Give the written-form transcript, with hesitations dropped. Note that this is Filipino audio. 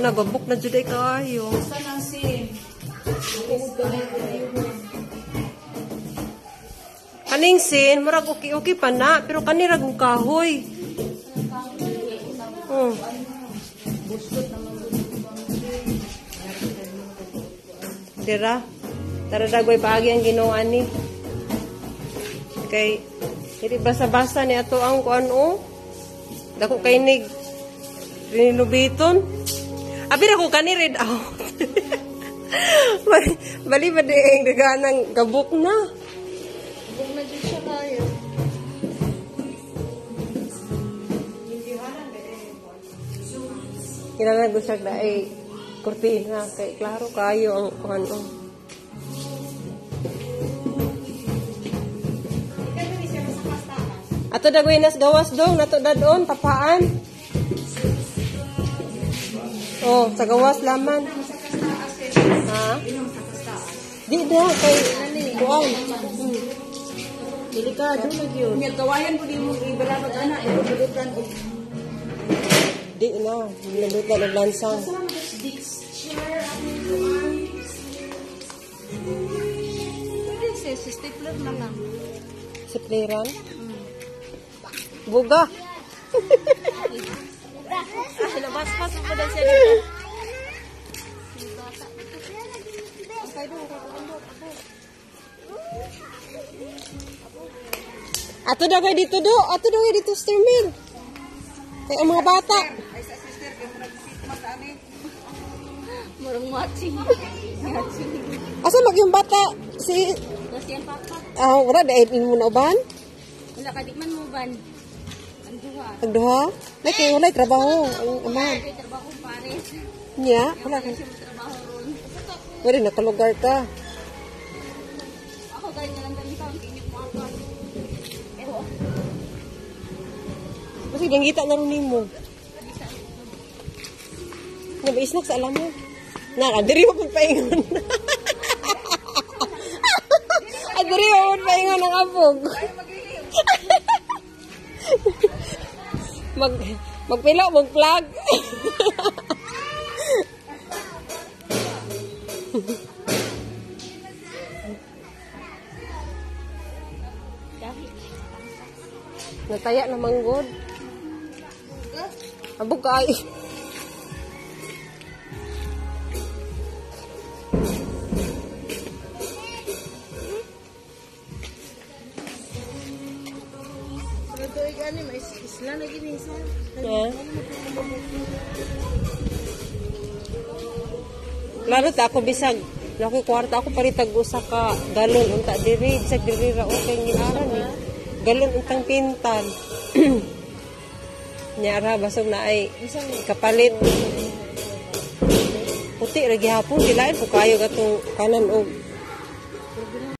nagabok na jud ay kaayo. Saan ang sin? Kaning sin, murag okay pa na, pero kanira kung kahoy. Oh. Dira, tara dagway paagi ang ginawa ni. Kay, hindi basa-basa ni ato ang kuan o. Dako kay nig rinubiton. Abi ra ko kani red out. Bali ba di ang daganang gabok na. Huwag na dyan siya kaya. Kailangan ko siya na ay kurtina. Kay klaro kayo ang ano. Ato dagway nas gawas dong. Nato dadon. Tapaan. Oh, sa gawas laman. Ha? Di na. Kay kuan. Delikado na yun. Nagawayan po din mo ibalabag anak. Ibalutan o. Di na. Nabot na naglansang. Pwede siya, si stapler na lang. Si Pliran? Buga. Labas-pas mo pa daw siya dito. Ato daw kayo dito do. Ato daw kayo dito sa terminal. Kaya ang mga bata. Ay sa sister, kaya mo nag-sit mas amin. Marang matching. Asa mag yung bata? Si... Kasi ang papa. Wala, dahil mo na uban? Wala ka di man mo ban. Ang duha. Ang duha? Wala trabaho. Ang aman. Kaya trabaho pares. Niya? Wala ka. Siya trabaho ron. Wala, nakalugar ka. Ako ganyan lang ganito ang kinyok mo ako. Ewa. Kasi gangita na rin mo. Nga ba isnak sa alam mo? Diri mo pagpaingon. Diri mo pagpaingon ng apog. Magpilo, mag-plug. Nataya na manggod. Abog ka ay. Ito ay gani, may isla na ginisa. Lalo ta ako bisag. Laki kwarta ako paritag usa ka galon unta diri sa diri ra okay nginaran ni. Galon untang pintal. Nyara basog na ay kapalit. Puti ra gihapon dilain po kayo gatong kanan og